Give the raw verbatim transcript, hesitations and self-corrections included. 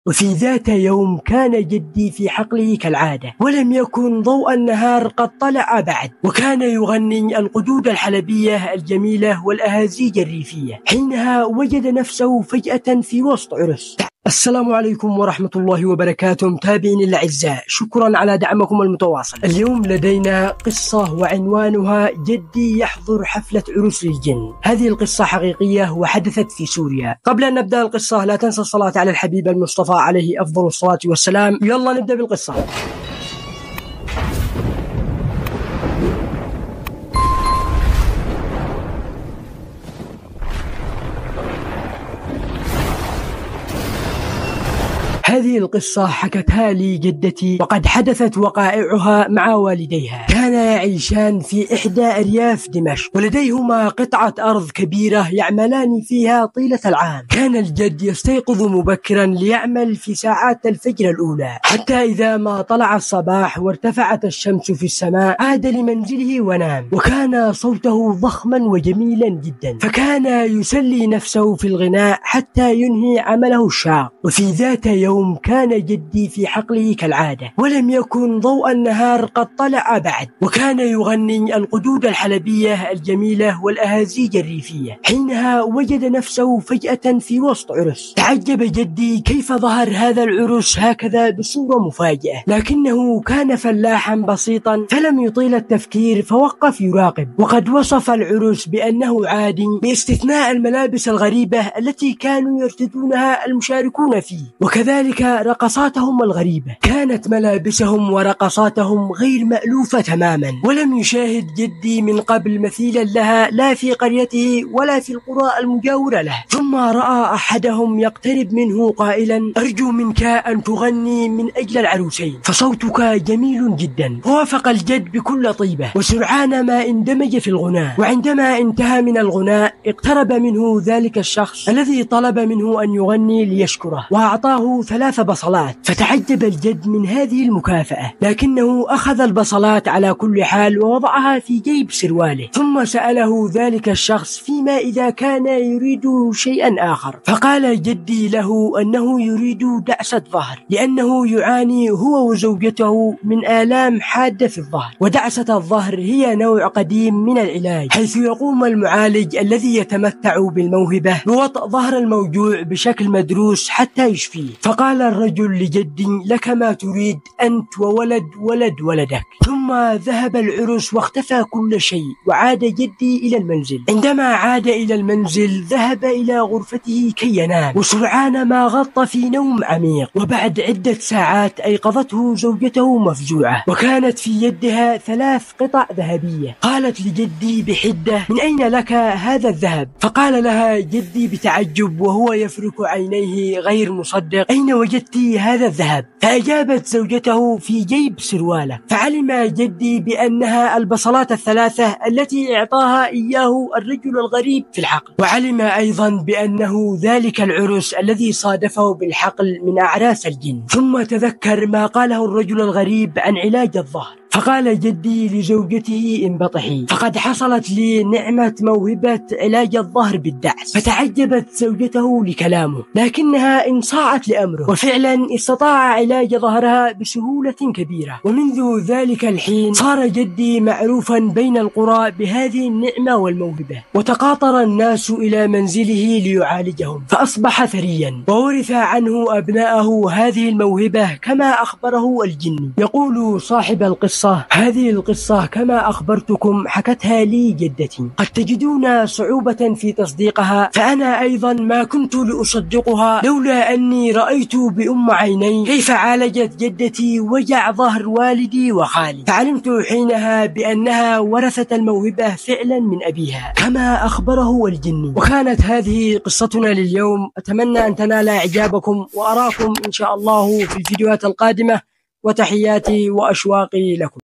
وفي ذات يوم كان جدي في حقله كالعادة، ولم يكن ضوء النهار قد طلع بعد، وكان يغني القدود الحلبية الجميلة والأهازيج الريفية. حينها وجد نفسه فجأة في وسط عرس. السلام عليكم ورحمة الله وبركاته متابعين الأعزاء، شكرا على دعمكم المتواصل. اليوم لدينا قصة وعنوانها جدي يحضر حفلة عرس للجن. هذه القصة حقيقية وحدثت في سوريا. قبل أن نبدأ القصة لا تنسى الصلاة على الحبيب المصطفى عليه أفضل الصلاة والسلام. يلا نبدأ بالقصة. هذه القصة حكتها لي جدتي، وقد حدثت وقائعها مع والديها. كانا يعيشان في إحدى أرياف دمشق، ولديهما قطعة أرض كبيرة يعملان فيها طيلة العام. كان الجد يستيقظ مبكرا ليعمل في ساعات الفجر الأولى، حتى إذا ما طلع الصباح وارتفعت الشمس في السماء عاد لمنزله ونام. وكان صوته ضخما وجميلا جدا، فكان يسلي نفسه في الغناء حتى ينهي عمله الشاق. وفي ذات يوم كان جدي في حقله كالعادة، ولم يكن ضوء النهار قد طلع بعد، وكان يغني القدود الحلبية الجميلة والأهازيج الريفية. حينها وجد نفسه فجأة في وسط عرس. تعجب جدي كيف ظهر هذا العرس هكذا بصورة مفاجئة، لكنه كان فلاحا بسيطا فلم يطيل التفكير فوقف يراقب. وقد وصف العرس بأنه عادي باستثناء الملابس الغريبة التي كانوا يرتدونها المشاركون فيه، وكذلك رقصاتهم الغريبة. كانت ملابسهم ورقصاتهم غير مألوفة تماما، ولم يشاهد جدي من قبل مثيلا لها لا في قريته ولا في القرى المجاورة له. ثم رأى أحدهم يقترب منه قائلا: أرجو منك أن تغني من أجل العروسين، فصوتك جميل جدا. وافق الجد بكل طيبة، وسرعان ما اندمج في الغناء. وعندما انتهى من الغناء اقترب منه ذلك الشخص الذي طلب منه أن يغني ليشكره، وأعطاه ثلاث بصلات. فتعجب الجد من هذه المكافأة، لكنه أخذ البصلات على كل حال ووضعها في جيب سرواله. ثم سأله ذلك الشخص فيما إذا كان يريد شيئا آخر، فقال جدي له أنه يريد دعسة ظهر، لأنه يعاني هو وزوجته من آلام حادة في الظهر. ودعسة الظهر هي نوع قديم من العلاج، حيث يقوم المعالج الذي يتمتع بالموهبة بوطء ظهر الموجوع بشكل مدروس حتى يشفيه. فقال الرجل لجدي: لك ما تريد أنت وولد ولد ولدك. ثم ذهب العرس واختفى كل شيء، وعاد جدي إلى المنزل. عندما عاد إلى المنزل ذهب إلى غرفته كي ينام، وسرعان ما غط في نوم عميق. وبعد عدة ساعات أيقظته زوجته مفزوعة، وكانت في يدها ثلاث قطع ذهبية. قالت لجدي بحدة: من أين لك هذا الذهب؟ فقال لها جدي بتعجب وهو يفرك عينيه غير مصدق: أين وجدت هذا الذهب؟ فأجابت زوجته: في جيب سرواله. فعلم جدي بأنها البصلات الثلاثة التي اعطاها إياه الرجل الغريب في الحقل. وعلم أيضا بأنه ذلك العرس الذي صادفه بالحقل من أعراس الجن. ثم تذكر ما قاله الرجل الغريب عن علاج الظهر، فقال جدي لزوجته: انبطحي، فقد حصلت لي نعمة موهبة علاج الظهر بالدعس. فتعجبت زوجته لكلامه، لكنها انصاعت لأمره، وفعلا استطاع علاج ظهرها بسهولة كبيرة. ومنذ ذلك الحين صار جدي معروفا بين القرى بهذه النعمة والموهبة، وتقاطر الناس إلى منزله ليعالجهم، فأصبح ثريا، وورث عنه أبناءه هذه الموهبة كما أخبره الجن. يقول صاحب القصة: هذه القصة كما أخبرتكم حكتها لي جدتي، قد تجدون صعوبة في تصديقها، فأنا أيضا ما كنت لأصدقها لولا أني رأيت بأم عيني كيف عالجت جدتي وجع ظهر والدي وخالي، فعلمت حينها بأنها ورثت الموهبة فعلا من أبيها كما أخبره الجن. وكانت هذه قصتنا لليوم، أتمنى أن تنال إعجابكم، وأراكم إن شاء الله في الفيديوهات القادمة، وتحياتي وأشواقي لكم.